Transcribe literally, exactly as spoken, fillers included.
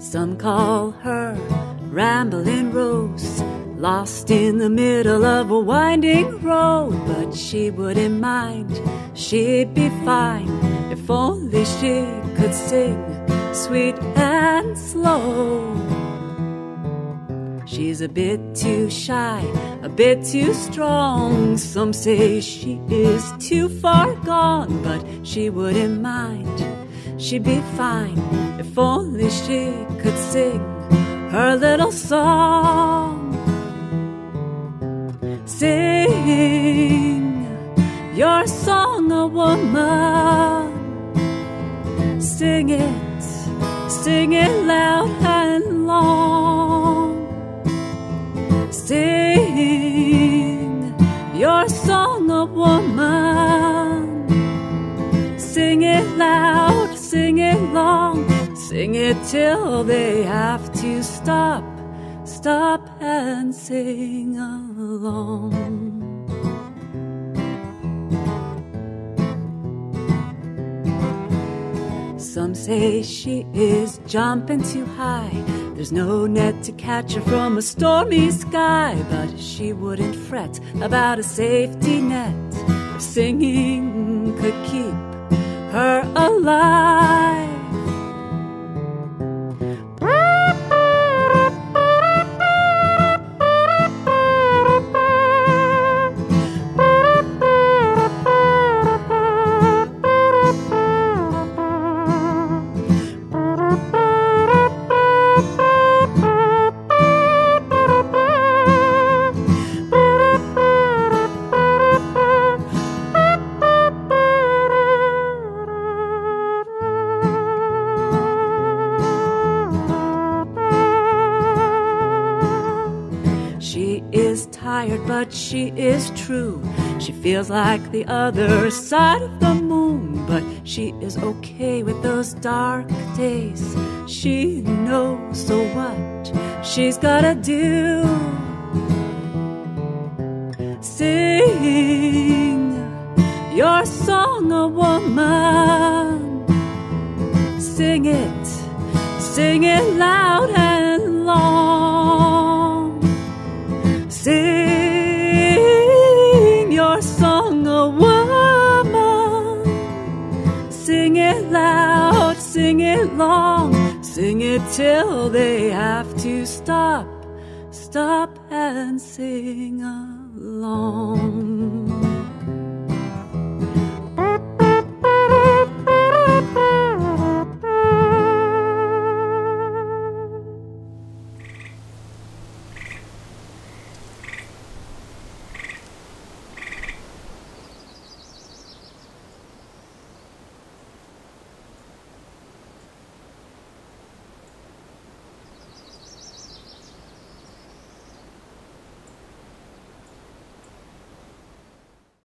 Some call her Ramblin Rose, lost in the middle of a winding road. But she wouldn't mind, she'd be fine if only she could sing sweet and slow. She's a bit too shy, a bit too strong. Some say she is too far gone, but she wouldn't mind, she'd be fine if only she could sing her little song. Sing your song, a woman. Sing it, sing it loud and long. Sing your song, a woman. Sing it loud, sing it long. Sing it till they have to stop, stop and sing along. Some say she is jumping too high, there's no net to catch her from a stormy sky. But she wouldn't fret about a safety net if singing could keep her alive. But she is true. She feels like the other side of the moon, but she is okay with those dark days. She knows, so what she's gotta do. Sing your song, a woman. Sing it, sing it loud and long. Sing your song, a woman. Sing it loud, sing it long. Sing it till they have to stop, stop and sing along.